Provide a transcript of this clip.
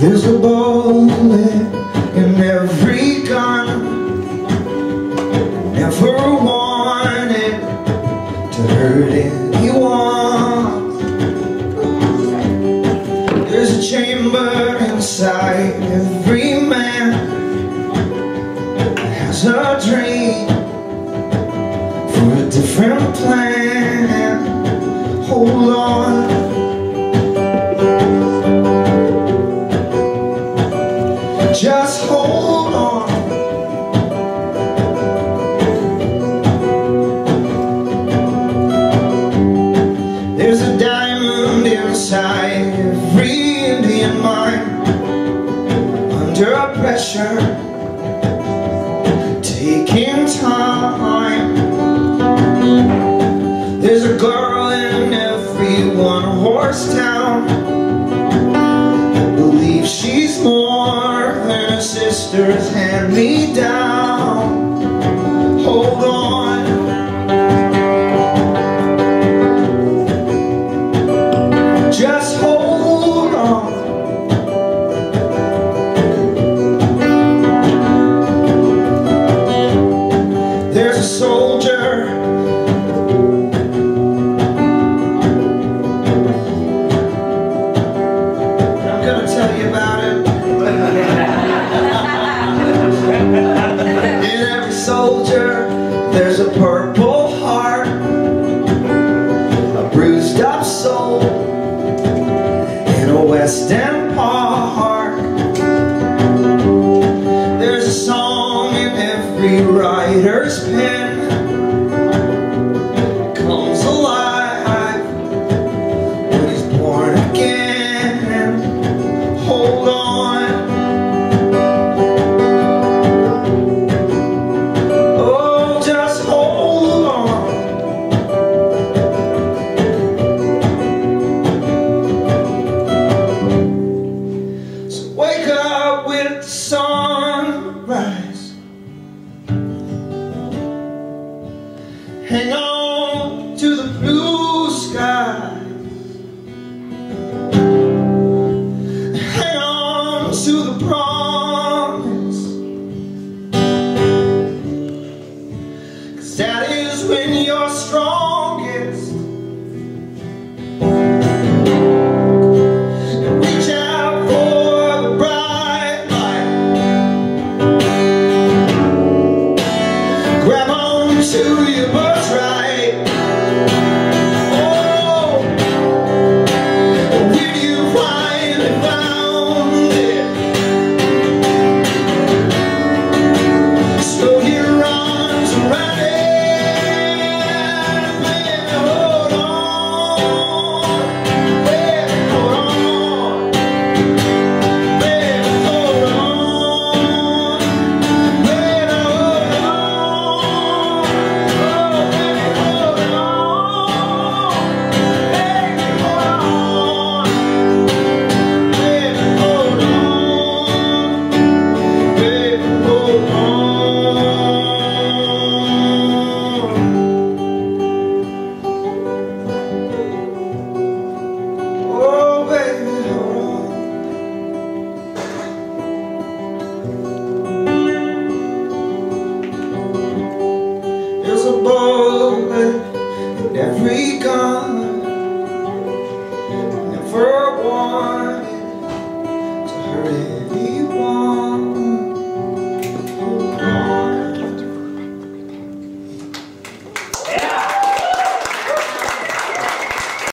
There's a bullet in every gun, never wanted to hurt anyone. There's a chamber inside every man that has a dream for a different plan. Hold on, just hold on. There's a diamond inside every Indian mine, under pressure, taking time. There's a girl in every one-horse town that believes she's more than her sister's hand-me-down. Hold on, just hold on. There's a soldier tell you about it. In every soldier there's a purple heart, a bruised up soul in a West End park. There's a song in every writer's pen, it comes alive when he's born again. Hold on, oh, just hold on. So wake up with the sunrise, hang on to the blue sky, to the promise, 'cause that is when you're strongest. And reach out for the bright light, grab on to your birthright. Oh, when you finally found it, so your arms around it, baby, hold on, baby, hold on, baby, hold on, baby, hold on, oh, baby, hold on, baby, hold on, baby, hold on, baby, hold on. Oh, baby, hold on. There's a bullet in every gun, never wanted to hurt it.